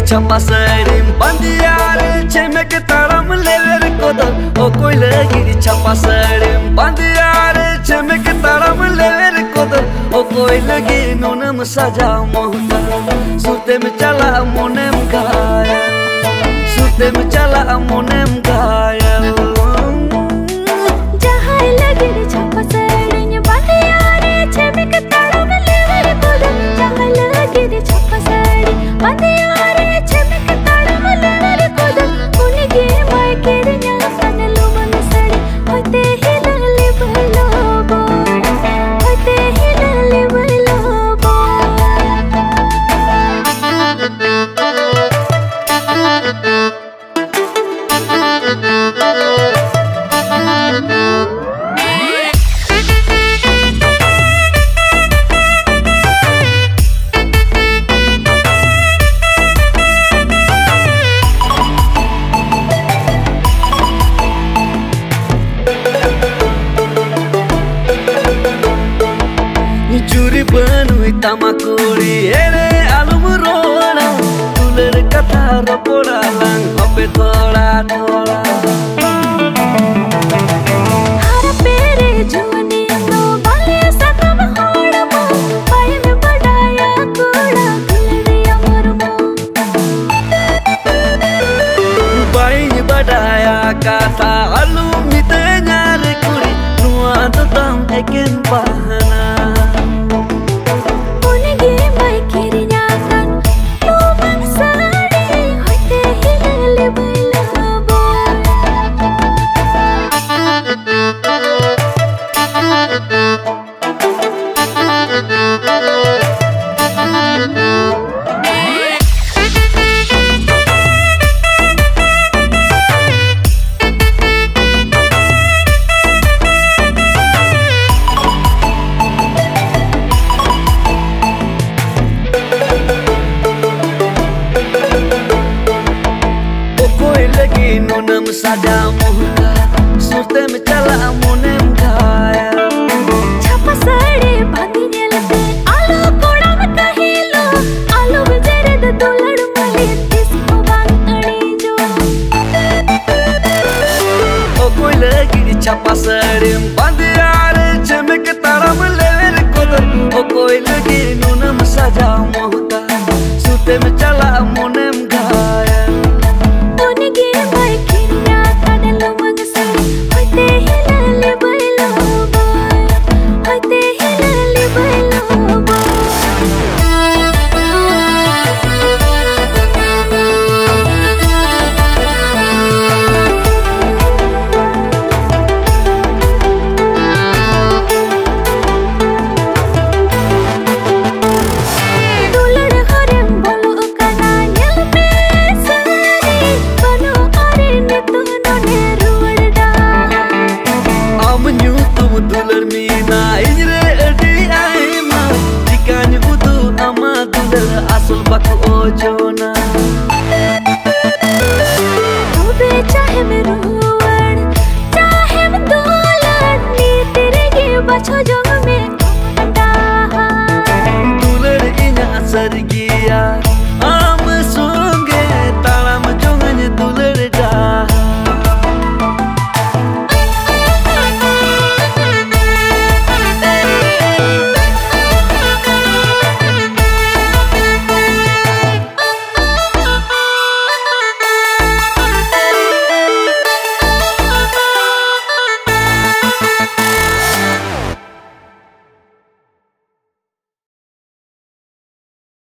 छपा सड़ीम बंदियार छेमे के तारम लेवेर कोदल ओ कोई लगी छपा सड़ीम बंदियार छेमे के तारम लेवेर कोदल ओ कोई लगी नोनम सजा मोहता सुते में चला मोनेम गाया सुते में चला मोनेम गाया जहाँ लगी छपा सड़ीम बंदियार छेमे के तारम लेवेर कोदल जहाँ लगी छपा सड़ीम बंदियार चूरी बनुई तमाकुड़ी एरे आलू रोड़ा तुलर कथा रपोड़ा लंग होपे थोड़ा थोड़ा हर पेरे जुनी तो बाले सतम होड़ा मो पाए में बढ़ाया कूड़ा गुलरिया मरमो पाए में बढ़ाया कथा आलू मिते न्यारे कुड़ी नुआ तो तम एकेन पहना नोनम सजा मोहका सुते में चला मोनेम गाया छपा सड़े बांधी लगे आलू कोड़ा में कहिलो आलू बेजरे द दुलड़ मले इसको बांगड़ी जो ओ कोई लगी छपा सड़े बंदियार छेमे के तारम लेवेर कोदल ओ कोई लगी नोनम सजा मोहका सुते में चला मोनेम गाया दुलर मीना इजरे अडी आई मा जिकान बुदु अमा दुलर असल बक ओजोना तू चाहे में रोवण चाहे में दुलर नी तेरे के बछो जो